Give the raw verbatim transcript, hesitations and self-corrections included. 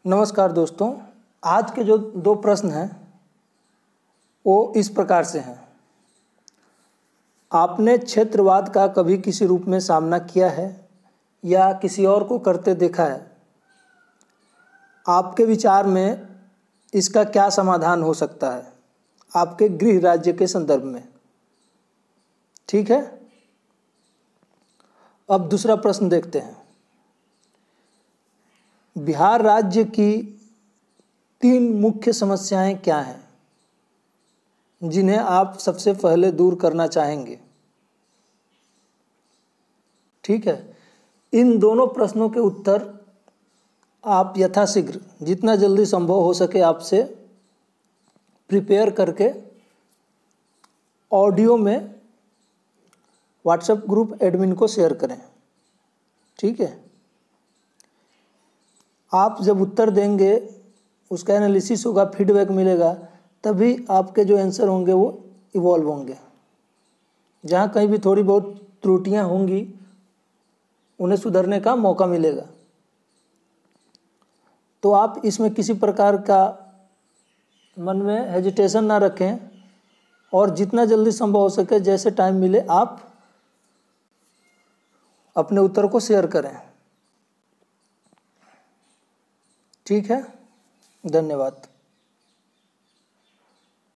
नमस्कार दोस्तों, आज के जो दो प्रश्न हैं वो इस प्रकार से हैं। आपने क्षेत्रवाद का कभी किसी रूप में सामना किया है या किसी और को करते देखा है? आपके विचार में इसका क्या समाधान हो सकता है आपके गृह राज्य के संदर्भ में? ठीक है, अब दूसरा प्रश्न देखते हैं। बिहार राज्य की तीन मुख्य समस्याएं क्या हैं जिन्हें आप सबसे पहले दूर करना चाहेंगे? ठीक है, इन दोनों प्रश्नों के उत्तर आप यथाशीघ्र जितना जल्दी संभव हो सके आपसे प्रिपेयर करके ऑडियो में व्हाट्सएप ग्रुप एडमिन को शेयर करें। ठीक है, आप जब उत्तर देंगे, उसका एनालिसिस होगा, फीडबैक मिलेगा, तभी आपके जो आंसर होंगे वो इवॉल्व होंगे। जहाँ कहीं भी थोड़ी बहुत त्रुटियाँ होंगी उन्हें सुधरने का मौका मिलेगा। तो आप इसमें किसी प्रकार का मन में हेजिटेशन ना रखें और जितना जल्दी संभव हो सके, जैसे टाइम मिले, आप अपने उत्तर को शेयर करें। ठीक है, धन्यवाद।